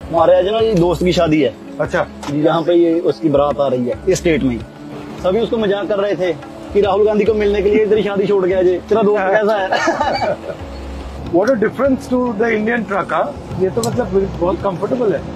हमारे आज ना ये दोस्त की शादी है। अच्छा। यहाँ पे ये उसकी बारात आ रही है इस स्टेट में ही। सभी उसको मजाक कर रहे थे कि राहुल गांधी को मिलने के लिए तेरी शादी छोड़ गया जी, तेरा दोस्त कैसा है। What a difference to the Indian truck. ये तो मतलब बहुत कंफर्टेबल है।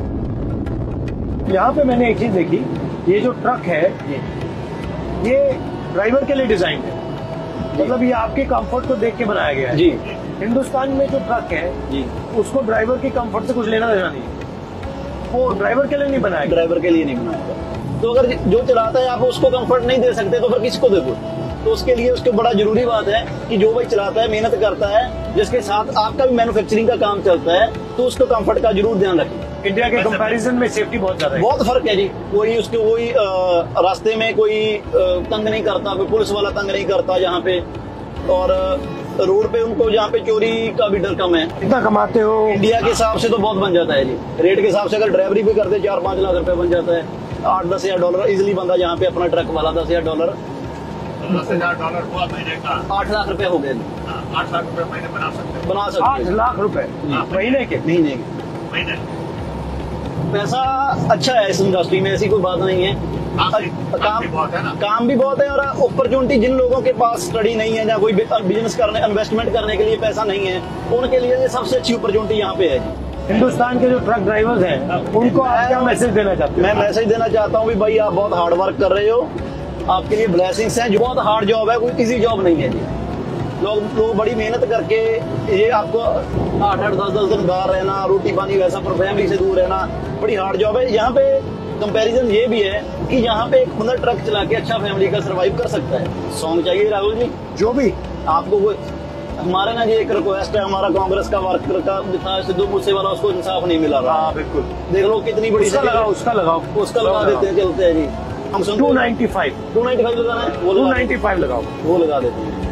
यहाँ पे मैंने एक चीज देखी, ये जो ट्रक है ये ड्राइवर के लिए डिजाइन है, मतलब ये आपके कंफर्ट को देख के बनाया गया है जी। हिंदुस्तान में जो ट्रक है जी उसको ड्राइवर की कंफर्ट से कुछ लेना देना नहीं है, वो ड्राइवर के लिए नहीं बनाया गया। ड्राइवर के लिए नहीं बनाया गया। तो अगर जो चलाता है आप उसको कंफर्ट नहीं दे सकते तो फिर किसको देखो। तो उसके लिए उसको बड़ा जरूरी बात है कि जो भाई चलाता है, मेहनत करता है, जिसके साथ आपका भी मैन्युफैक्चरिंग का काम चलता है, तो उसको कंफर्ट का जरूर ध्यान रखें। इंडिया के कंपैरिजन में सेफ्टी बहुत ज्यादा है। बहुत फर्क है जी। कोई उसके वही रास्ते में कोई तंग नहीं करता, कोई पुलिस वाला तंग नहीं करता यहाँ पे, और रोड पे उनको जहाँ पे चोरी का भी डर कम है। कितना कमाते हो? इंडिया के हिसाब से तो बहुत बन जाता है जी। रेट के हिसाब से अगर ड्राइवरी भी करते 4-5 लाख रुपए बन जाता है। 8-10 हजार डॉलर इजिली बंदा यहाँ पे अपना ट्रक वाला 10 हजार डॉलर, 10 हजार डॉलर हुआ महीने का, 8 लाख रुपए हो गए। 8 लाख रुपए महीने बना सकते 8 लाख रुपए महीने के। महीने महीने। पैसा अच्छा है इस इंडस्ट्री में, ऐसी कोई बात नहीं है। काम भी बहुत है ना। काम भी बहुत है, और अपॉर्चुनिटी जिन लोगों के पास स्टडी नहीं है या कोई बिजनेस करने, इन्वेस्टमेंट करने के लिए पैसा नहीं है, उनके लिए ये सबसे अच्छी अपॉर्चुनिटी यहाँ पे है जी। हिंदुस्तान के जो ट्रक ड्राइवर्स हैं उनको आप क्या मैसेज देना चाहते हैं? मैं मैसेज देना चाहता हूँ भाई आप बहुत हार्ड वर्क कर रहे हो, आपके लिए ब्लेसिंग्स हैं। जो बहुत हार्ड जॉब है, कोई इजी जॉब नहीं है जी। लोग बड़ी मेहनत करके, ये आपको 8-8, 10-10 दिन बाहर रहना, रोटी पानी वैसा पर फैमिली से दूर रहना, बड़ी हार्ड जॉब है। यहाँ पे कंपैरिजन ये भी है कि यहाँ पे एक बंदा ट्रक चला के अच्छा फैमिली का सर्वाइव कर सकता है। सॉन्ग चाहिए राहुल जी? जो भी आपको कोई हमारे ना जी एक रिक्वेस्ट है, हमारा कांग्रेस का वर्कर का था सिद्धू मूसेवाला, उसको इंसाफ नहीं मिला रहा। हाँ बिल्कुल, देख लो कितनी बड़ी उसका लगाओ उसका लगा देते हैं, चलते हैं जी। हम 295 लगाना है, वो 295 लगाओ, वो लगा देते हैं।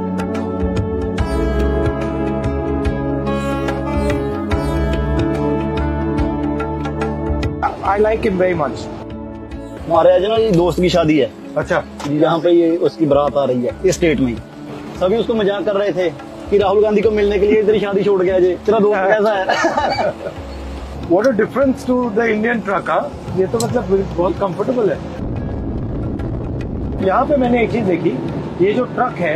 I like him very much. हमारे आज ना ये दोस्त की शादी है। अच्छा। यहाँ पे ये उसकी बारात आ रही है इस स्टेट में ही। सभी उसको मजाक कर रहे थे कि राहुल गांधी को मिलने के लिए तेरी शादी छोड़ गया जी, तेरा दोस्त कैसा है। What a difference to the Indian truck। ये तो मतलब बहुत कंफर्टेबल है। यहाँ पे मैंने एक चीज देखी, ये जो ट्रक है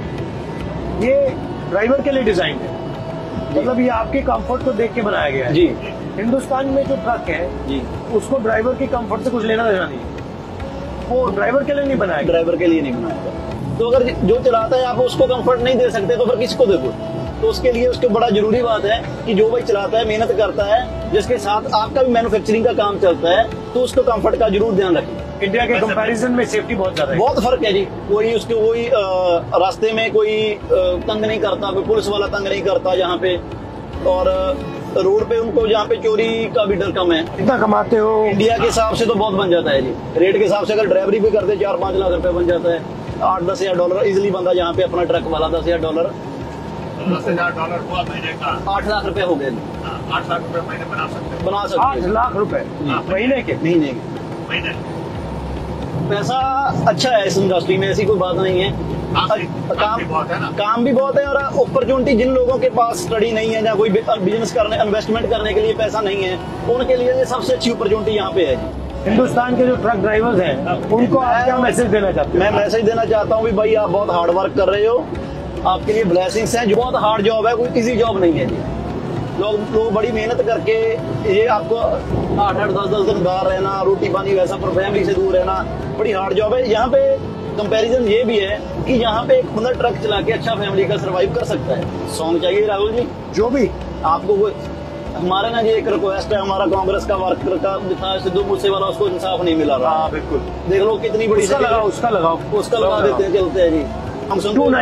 ये ड्राइवर के लिए डिजाइन है, मतलब ये आपके कंफर्ट को देख के बनाया गया है जी। हिंदुस्तान में जो ट्रक है जी, उसको ड्राइवर की कंफर्ट से कुछ लेना देना नहीं है, वो ड्राइवर के लिए नहीं बनाया गया। ड्राइवर के लिए नहीं बनाया गया। तो अगर जो चलाता है आप उसको कंफर्ट नहीं दे सकते तो फिर किसको देखो। तो उसके लिए उसको बड़ा जरूरी बात है कि जो भाई चलाता है, मेहनत करता है, जिसके साथ आपका भी मैन्युफैक्चरिंग का काम चलता है, तो उसको कंफर्ट का जरूर ध्यान रखें। इंडिया के कंपैरिजन में सेफ्टी बहुत ज्यादा है। बहुत फर्क है जी। कोई उसके वही रास्ते में कोई तंग नहीं करता, कोई पुलिस वाला तंग नहीं करता यहाँ पे, और रोड पे उनको जहाँ पे चोरी का भी डर कम है। कितना कमाते हो? इंडिया के हिसाब से तो बहुत बन जाता है जी। रेट के हिसाब से अगर ड्राइवरी भी करते 4-5 लाख रुपए बन जाता है। 8-10 हजार डॉलर इजिली बंदा यहाँ पे अपना ट्रक वाला 10 हजार डॉलर, 10 हजार डॉलर हुआ महीने का, 8 लाख रुपए हो गए। 8 लाख रुपए महीने बना सकते 8 लाख रुपए महीने के। महीने। पैसा अच्छा है इस इंडस्ट्री में, ऐसी कोई बात नहीं है। काम भी बहुत है ना। काम भी बहुत है, और अपॉर्चुनिटी जिन लोगों के पास स्टडी नहीं है या कोई बिजनेस करने, इन्वेस्टमेंट करने के लिए पैसा नहीं है, उनके लिए ये सबसे अच्छी अपॉर्चुनिटी यहाँ पे है जी। हिंदुस्तान के जो ट्रक ड्राइवर्स हैं उनको आप क्या मैसेज देना चाहते हैं? मैं मैसेज देना चाहता हूँ भाई आप बहुत हार्ड वर्क कर रहे हो, आपके लिए ब्लेसिंग्स हैं। जो बहुत हार्ड जॉब है, कोई इजी जॉब नहीं है जी। लोग बड़ी मेहनत करके, ये आपको 8-8, 10-10 दिन बाहर रहना, रोटी पानी वैसा पर फैमिली से दूर रहना, बड़ी हार्ड जॉब है। यहाँ पे कंपैरिजन ये भी है कि यहाँ पे एक बंदा ट्रक चला के अच्छा फैमिली का सर्वाइव कर सकता है। सॉन्ग चाहिए राहुल जी? जो भी आपको कोई हमारे ना जी एक रिक्वेस्ट है, हमारा कांग्रेस का वर्कर का था सिद्धू मूसेवाला, उसको इंसाफ नहीं मिला रहा। हाँ बिल्कुल, देख लो कितनी बड़ी उसका लगाओ उसका लगा देते हैं, चलते हैं जी। हम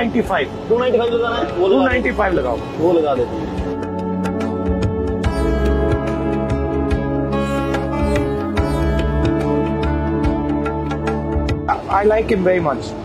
295 लगाना है, वो 295 लगाओ, वो लगा देते हैं। I like him very much.